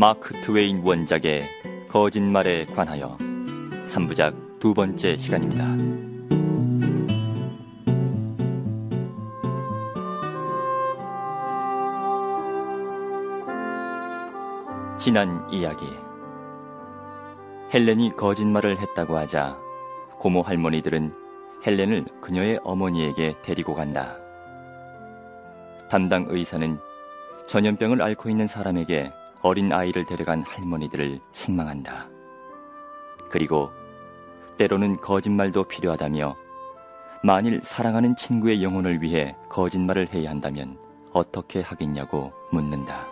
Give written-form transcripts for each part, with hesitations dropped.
마크 트웨인 원작의 거짓말에 관하여 3부작 두 번째 시간입니다. 지난 이야기. 헬렌이 거짓말을 했다고 하자 고모 할머니들은 헬렌을 그녀의 어머니에게 데리고 간다. 담당 의사는 전염병을 앓고 있는 사람에게 어린 아이를 데려간 할머니들을 책망한다. 그리고 때로는 거짓말도 필요하다며 만일 사랑하는 친구의 영혼을 위해 거짓말을 해야 한다면 어떻게 하겠냐고 묻는다.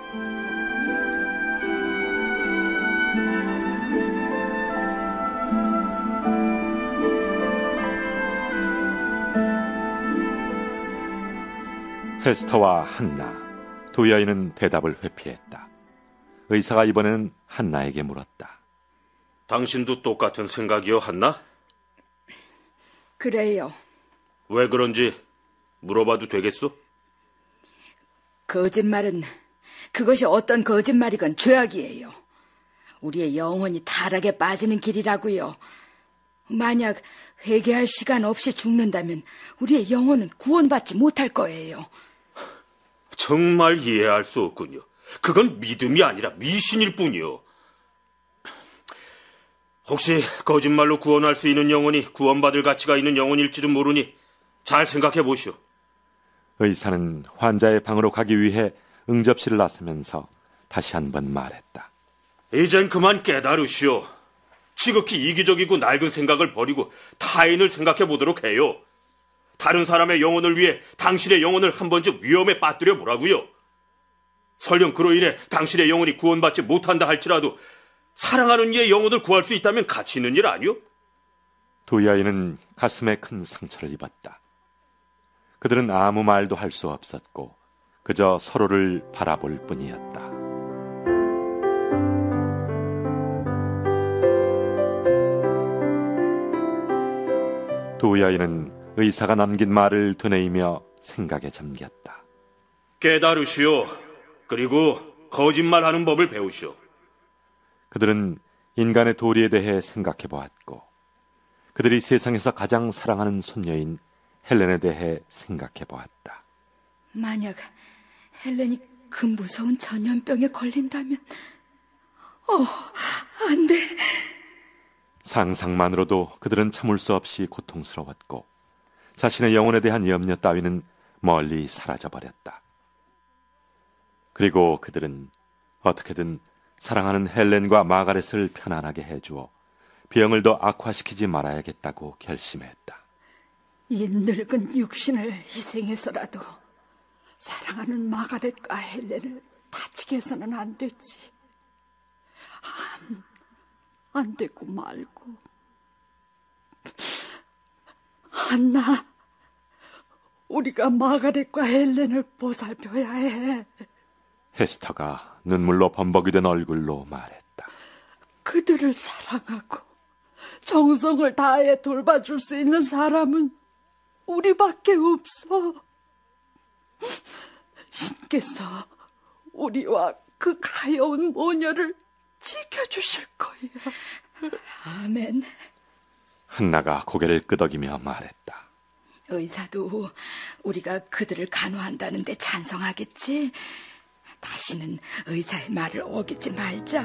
헤스터와 한나, 두 여인은 대답을 회피했다. 의사가 이번에는 한나에게 물었다. 당신도 똑같은 생각이요, 한나? 그래요. 왜 그런지 물어봐도 되겠소? 거짓말은 그것이 어떤 거짓말이건 죄악이에요. 우리의 영혼이 타락에 빠지는 길이라고요. 만약 회개할 시간 없이 죽는다면 우리의 영혼은 구원받지 못할 거예요. 정말 이해할 수 없군요. 그건 믿음이 아니라 미신일 뿐이요. 혹시 거짓말로 구원할 수 있는 영혼이 구원받을 가치가 있는 영혼일지도 모르니 잘 생각해 보시오. 의사는 환자의 방으로 가기 위해 응접실을 나서면서 다시 한번 말했다. 이젠 그만 깨달으시오. 지극히 이기적이고 낡은 생각을 버리고 타인을 생각해 보도록 해요. 다른 사람의 영혼을 위해 당신의 영혼을 한 번쯤 위험에 빠뜨려 보라고요. 설령 그로 인해 당신의 영혼이 구원받지 못한다 할지라도 사랑하는 이의 영혼을 구할 수 있다면 가치 있는 일 아니요? 두 여인은 가슴에 큰 상처를 입었다. 그들은 아무 말도 할 수 없었고 그저 서로를 바라볼 뿐이었다. 두 여인은 의사가 남긴 말을 되뇌이며 생각에 잠겼다. 깨달으시오. 그리고 거짓말하는 법을 배우시오. 그들은 인간의 도리에 대해 생각해 보았고 그들이 세상에서 가장 사랑하는 손녀인 헬렌에 대해 생각해 보았다. 만약 헬렌이 그 무서운 전염병에 걸린다면 안 돼. 상상만으로도 그들은 참을 수 없이 고통스러웠고 자신의 영혼에 대한 염려 따위는 멀리 사라져버렸다. 그리고 그들은 어떻게든 사랑하는 헬렌과 마가렛을 편안하게 해주어 병을 더 악화시키지 말아야겠다고 결심했다. 이 늙은 육신을 희생해서라도 사랑하는 마가렛과 헬렌을 다치게 해서는 안 되지. 안 되고 말고. 한나, 우리가 마가렛과 헬렌을 보살펴야 해. 헤스터가 눈물로 범벅이 된 얼굴로 말했다. 그들을 사랑하고 정성을 다해 돌봐줄 수 있는 사람은 우리밖에 없어. 신께서 우리와 그 가여운 모녀를 지켜주실 거야. 아멘. 한나가 고개를 끄덕이며 말했다. 의사도 우리가 그들을 간호한다는데 찬성하겠지? 다시는 의사의 말을 어기지 말자.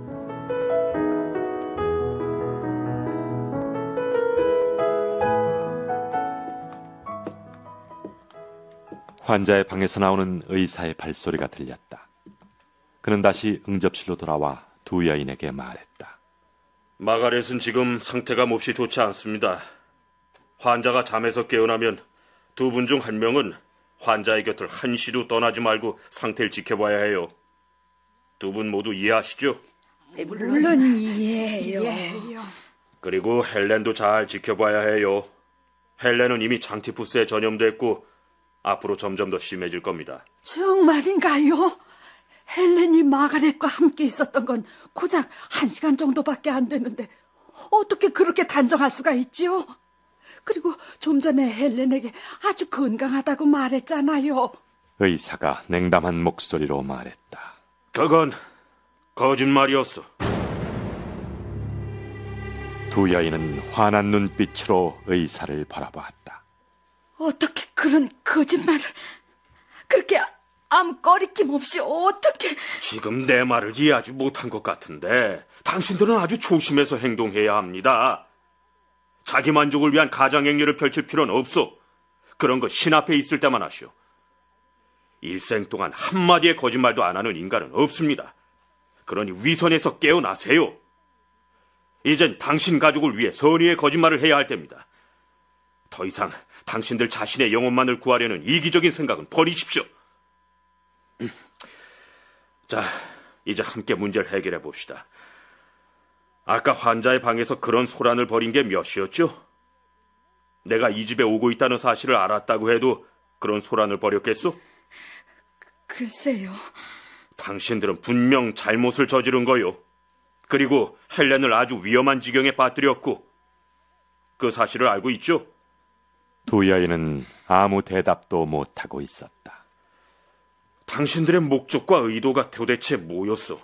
환자의 방에서 나오는 의사의 발소리가 들렸다. 그는 다시 응접실로 돌아와 두 여인에게 말했다. 마가렛은 지금 상태가 몹시 좋지 않습니다. 환자가 잠에서 깨어나면 두 분 중 한 명은 환자의 곁을 한시도 떠나지 말고 상태를 지켜봐야 해요. 두 분 모두 이해하시죠? 물론 이해해요. 그리고 헬렌도 잘 지켜봐야 해요. 헬렌은 이미 장티푸스에 전염됐고 앞으로 점점 더 심해질 겁니다. 정말인가요? 헬렌이 마가렛과 함께 있었던 건 고작 1시간 정도밖에 안 되는데 어떻게 그렇게 단정할 수가 있지요? 그리고 좀 전에 헬렌에게 아주 건강하다고 말했잖아요. 의사가 냉담한 목소리로 말했다. 그건 거짓말이었어. 두 여인은 화난 눈빛으로 의사를 바라보았다. 어떻게 그런 거짓말을 그렇게 아무 꺼리낌 없이 어떻게... 지금 내 말을 이해하지 못한 것 같은데 당신들은 아주 조심해서 행동해야 합니다. 자기 만족을 위한 가장행위를 펼칠 필요는 없어. 그런 거 신 앞에 있을 때만 하시오. 일생 동안 한마디의 거짓말도 안 하는 인간은 없습니다. 그러니 위선에서 깨어나세요. 이젠 당신 가족을 위해 선의의 거짓말을 해야 할 때입니다. 더 이상 당신들 자신의 영혼만을 구하려는 이기적인 생각은 버리십시오. 자, 이제 함께 문제를 해결해 봅시다. 아까 환자의 방에서 그런 소란을 벌인 게 몇이었죠? 내가 이 집에 오고 있다는 사실을 알았다고 해도 그런 소란을 벌였겠소? 글쎄요. 당신들은 분명 잘못을 저지른 거요. 그리고 헬렌을 아주 위험한 지경에 빠뜨렸고 그 사실을 알고 있죠? 두 여인은 아무 대답도 못하고 있었다. 당신들의 목적과 의도가 도대체 뭐였어?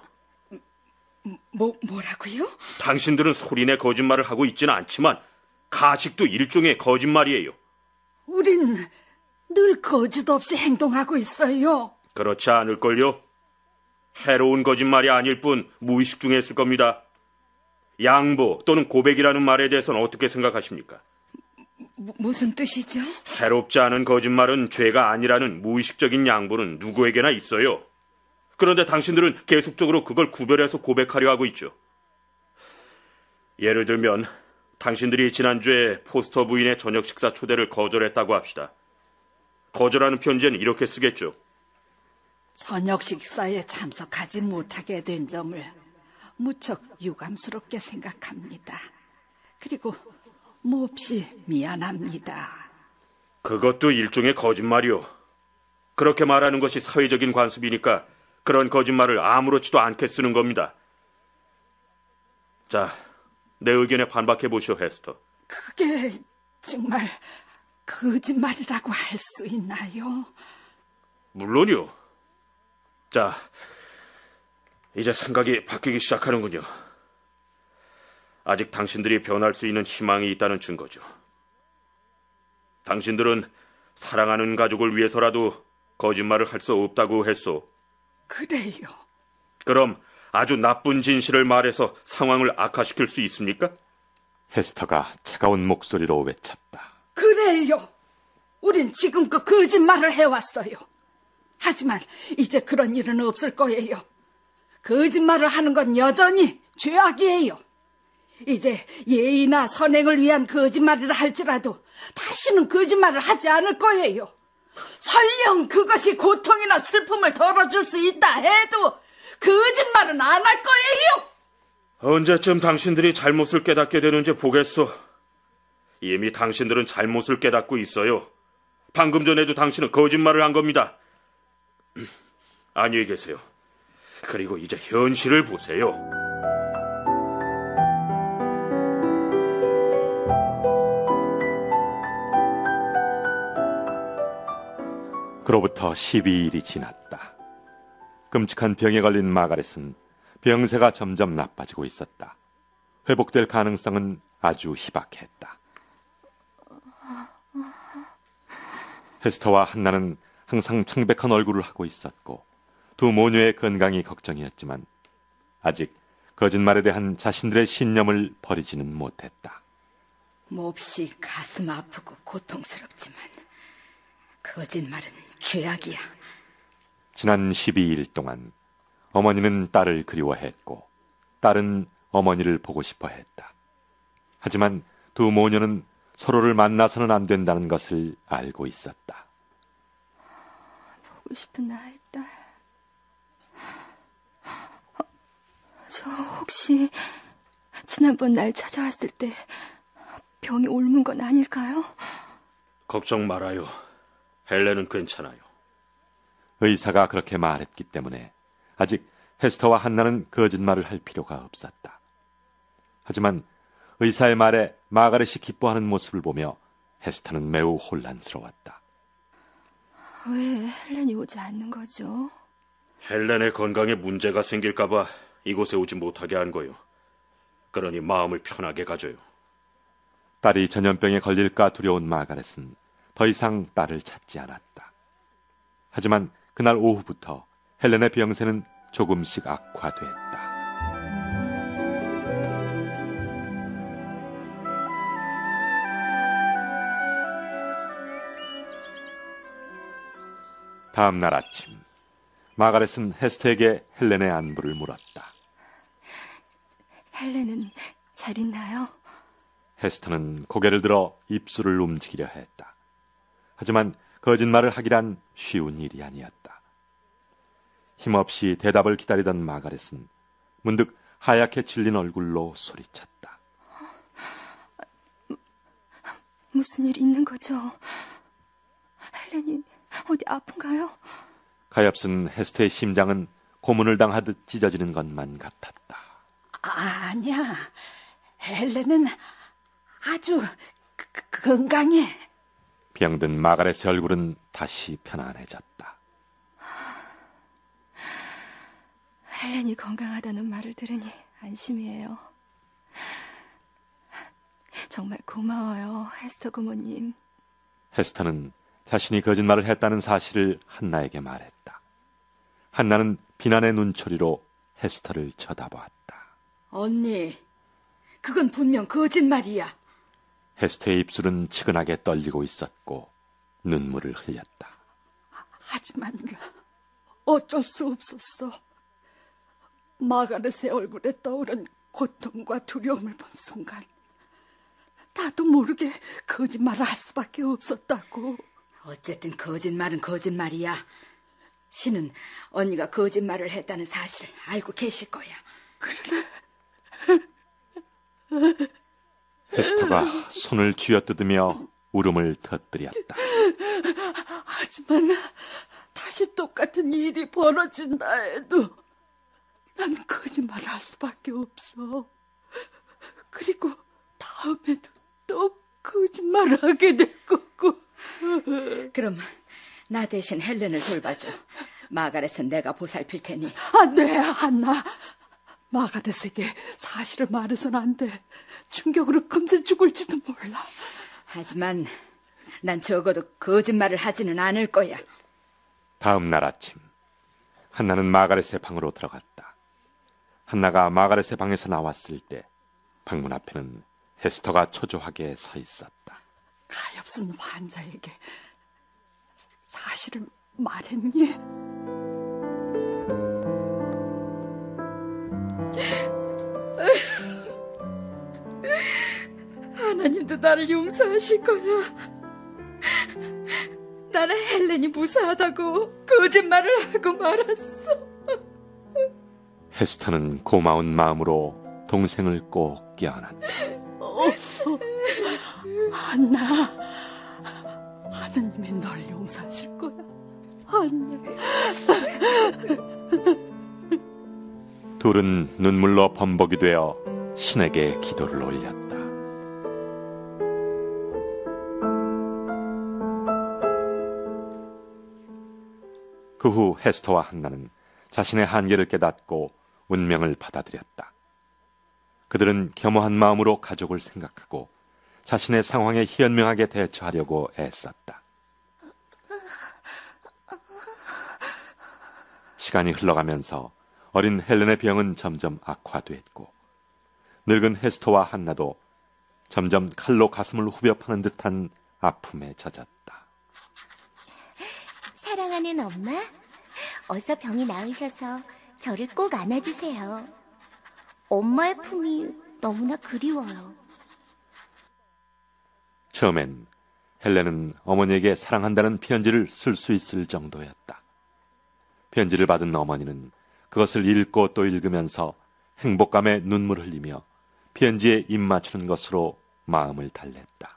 뭐라고요? 당신들은 소리내 거짓말을 하고 있지는 않지만 가식도 일종의 거짓말이에요. 우린 늘 거짓 없이 행동하고 있어요. 그렇지 않을걸요? 해로운 거짓말이 아닐 뿐 무의식 중에 했을 겁니다. 양보 또는 고백이라는 말에 대해서는 어떻게 생각하십니까? 무슨 뜻이죠? 해롭지 않은 거짓말은 죄가 아니라는 무의식적인 양보는 누구에게나 있어요. 그런데 당신들은 계속적으로 그걸 구별해서 고백하려 하고 있죠. 예를 들면 당신들이 지난주에 포스터 부인의 저녁 식사 초대를 거절했다고 합시다. 거절하는 편지에는 이렇게 쓰겠죠. 저녁 식사에 참석하지 못하게 된 점을 무척 유감스럽게 생각합니다. 그리고 몹시 미안합니다. 그것도 일종의 거짓말이요. 그렇게 말하는 것이 사회적인 관습이니까 그런 거짓말을 아무렇지도 않게 쓰는 겁니다. 자, 내 의견에 반박해 보시오, 헤스터. 그게 정말 거짓말이라고 할 수 있나요? 물론이요. 자, 이제 생각이 바뀌기 시작하는군요. 아직 당신들이 변할 수 있는 희망이 있다는 증거죠. 당신들은 사랑하는 가족을 위해서라도 거짓말을 할 수 없다고 했소. 그래요. 그럼 아주 나쁜 진실을 말해서 상황을 악화시킬 수 있습니까? 헤스터가 차가운 목소리로 외쳤다. 그래요. 우린 지금껏 거짓말을 해왔어요. 하지만 이제 그런 일은 없을 거예요. 거짓말을 하는 건 여전히 죄악이에요. 이제 예의나 선행을 위한 거짓말이라 할지라도 다시는 거짓말을 하지 않을 거예요. 설령 그것이 고통이나 슬픔을 덜어줄 수 있다 해도 거짓말은 안 할 거예요. 언제쯤 당신들이 잘못을 깨닫게 되는지 보겠소. 이미 당신들은 잘못을 깨닫고 있어요. 방금 전에도 당신은 거짓말을 한 겁니다. 안녕히 계세요. 그리고 이제 현실을 보세요. 그로부터 12일이 지났다. 끔찍한 병에 걸린 마가렛은 병세가 점점 나빠지고 있었다. 회복될 가능성은 아주 희박했다. 헤스터와 한나는 항상 창백한 얼굴을 하고 있었고 두 모녀의 건강이 걱정이었지만 아직 거짓말에 대한 자신들의 신념을 버리지는 못했다. 몹시 가슴 아프고 고통스럽지만 거짓말은 죄악이야. 지난 12일 동안 어머니는 딸을 그리워했고 딸은 어머니를 보고 싶어 했다. 하지만 두 모녀는 서로를 만나서는 안 된다는 것을 알고 있었다. 보고 싶은 나의 딸. 저 혹시 지난번 날 찾아왔을 때 병이 옮은 건 아닐까요? 걱정 말아요. 헬렌은 괜찮아요. 의사가 그렇게 말했기 때문에 아직 헤스터와 한나는 거짓말을 할 필요가 없었다. 하지만 의사의 말에 마가렛이 기뻐하는 모습을 보며 헤스터는 매우 혼란스러웠다. 왜 헬렌이 오지 않는 거죠? 헬렌의 건강에 문제가 생길까봐 이곳에 오지 못하게 한 거요. 그러니 마음을 편하게 가져요. 딸이 전염병에 걸릴까 두려운 마가렛은 더 이상 딸을 찾지 않았다. 하지만 그날 오후부터 헬렌의 병세는 조금씩 악화됐다. 다음 날 아침, 마가렛은 헤스터에게 헬렌의 안부를 물었다. 헬렌은 잘 있나요? 헤스터는 고개를 들어 입술을 움직이려 했다. 하지만 거짓말을 하기란 쉬운 일이 아니었다. 힘없이 대답을 기다리던 마가렛은 문득 하얗게 질린 얼굴로 소리쳤다. 무슨 일 있는 거죠? 헬렌이 어디 아픈가요? 가엾은 헤스터의 심장은 고문을 당하듯 찢어지는 것만 같았다. 아니야. 헬렌은 아주 건강해. 병든 마가렛의 얼굴은 다시 편안해졌다. 헬렌이 건강하다는 말을 들으니 안심이에요. 정말 고마워요, 헤스터 고모님. 헤스터는 자신이 거짓말을 했다는 사실을 한나에게 말했다. 한나는 비난의 눈초리로 헤스터를 쳐다보았다. 언니, 그건 분명 거짓말이야. 헤스터의 입술은 치근하게 떨리고 있었고 눈물을 흘렸다. 하지만 어쩔 수 없었어. 마가렛의 얼굴에 떠오른 고통과 두려움을 본 순간 나도 모르게 거짓말을 할 수밖에 없었다고. 어쨌든 거짓말은 거짓말이야. 신은 언니가 거짓말을 했다는 사실을 알고 계실 거야. 그래. 헤스터가 손을 쥐어뜯으며 울음을 터뜨렸다. 하지만 다시 똑같은 일이 벌어진다 해도 난 거짓말을 할 수밖에 없어. 그리고 다음에도 또 거짓말을 하게 될 거고. 그럼 나 대신 헬렌을 돌봐줘. 마가렛은 내가 보살필 테니. 안 돼, 한나. 마가렛에게 사실을 말해서는 안 돼. 충격으로 금세 죽을지도 몰라. 하지만 난 적어도 거짓말을 하지는 않을 거야. 다음 날 아침, 한나는 마가렛의 방으로 들어갔다. 한나가 마가렛의 방에서 나왔을 때 방문 앞에는 헤스터가 초조하게 서 있었다. 가엾은 환자에게 사실을 말했니? 하나님도 나를 용서하실 거야. 나는 헬렌이 무사하다고 거짓말을 하고 말았어. 헤스터는 고마운 마음으로 동생을 꼭 껴안았다. 한나, 하나님이 널 용서하실 거야. 한나. 둘은 눈물로 범벅이 되어 신에게 기도를 올렸다. 그 후 헤스터와 한나는 자신의 한계를 깨닫고 운명을 받아들였다. 그들은 겸허한 마음으로 가족을 생각하고 자신의 상황에 현명하게 대처하려고 애썼다. 시간이 흘러가면서 어린 헬렌의 병은 점점 악화됐고 늙은 헤스터와 한나도 점점 칼로 가슴을 후벼 파는 듯한 아픔에 젖었다. 사랑하는 엄마, 어서 병이 나으셔서 저를 꼭 안아주세요. 엄마의 품이 너무나 그리워요. 처음엔 헬렌은 어머니에게 사랑한다는 편지를 쓸 수 있을 정도였다. 편지를 받은 어머니는 그것을 읽고 또 읽으면서 행복감에 눈물을 흘리며 편지에 입 맞추는 것으로 마음을 달랬다.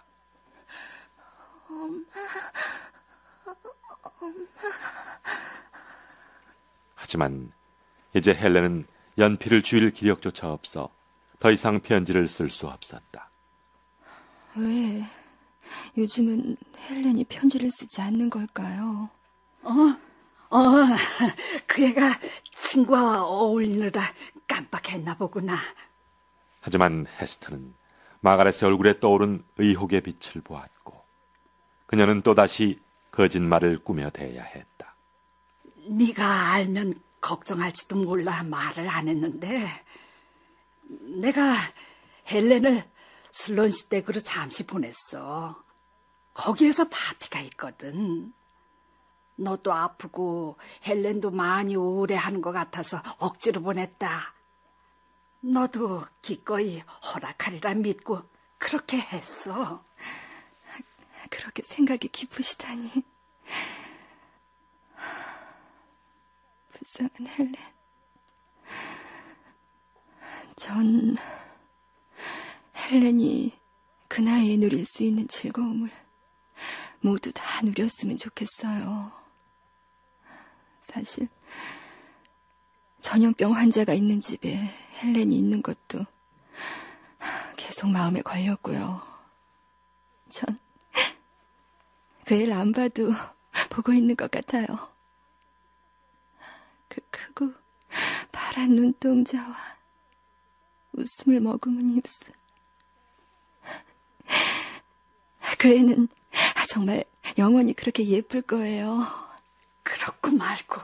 하지만 이제 헬렌은 연필을 쥐일 기력조차 없어 더 이상 편지를 쓸 수 없었다. 왜 요즘은 헬렌이 편지를 쓰지 않는 걸까요? 그 애가 친구와 어울리느라 깜빡했나 보구나. 하지만 헤스터는 마가렛의 얼굴에 떠오른 의혹의 빛을 보았고 그녀는 또다시 거짓말을 꾸며대야 했다. 네가 알면 걱정할지도 몰라 말을 안 했는데 내가 헬렌을 슬론시 댁으로 잠시 보냈어. 거기에서 파티가 있거든. 너도 아프고 헬렌도 많이 우울해하는 것 같아서 억지로 보냈다. 너도 기꺼이 허락하리라 믿고 그렇게 했어. 그렇게 생각이 깊으시다니. 불쌍한 헬렌. 전 헬렌이 그 나이에 누릴 수 있는 즐거움을 모두 다 누렸으면 좋겠어요. 사실 전염병 환자가 있는 집에 헬렌이 있는 것도 계속 마음에 걸렸고요. 전 그 애를 안 봐도 보고 있는 것 같아요. 그 크고 파란 눈동자와 웃음을 머금은 입술. 그 애는 정말 영원히 그렇게 예쁠 거예요. 그렇고 말고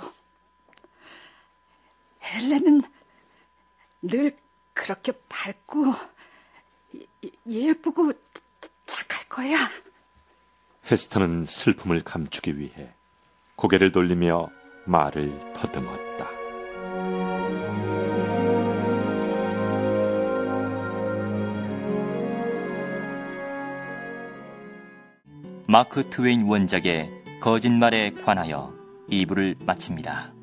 헬렌은 늘 그렇게 밝고 예쁘고 착할 거야. 헤스터는 슬픔을 감추기 위해 고개를 돌리며 말을 더듬었다. 마크 트웨인 원작의 거짓말에 관하여 2부를 마칩니다.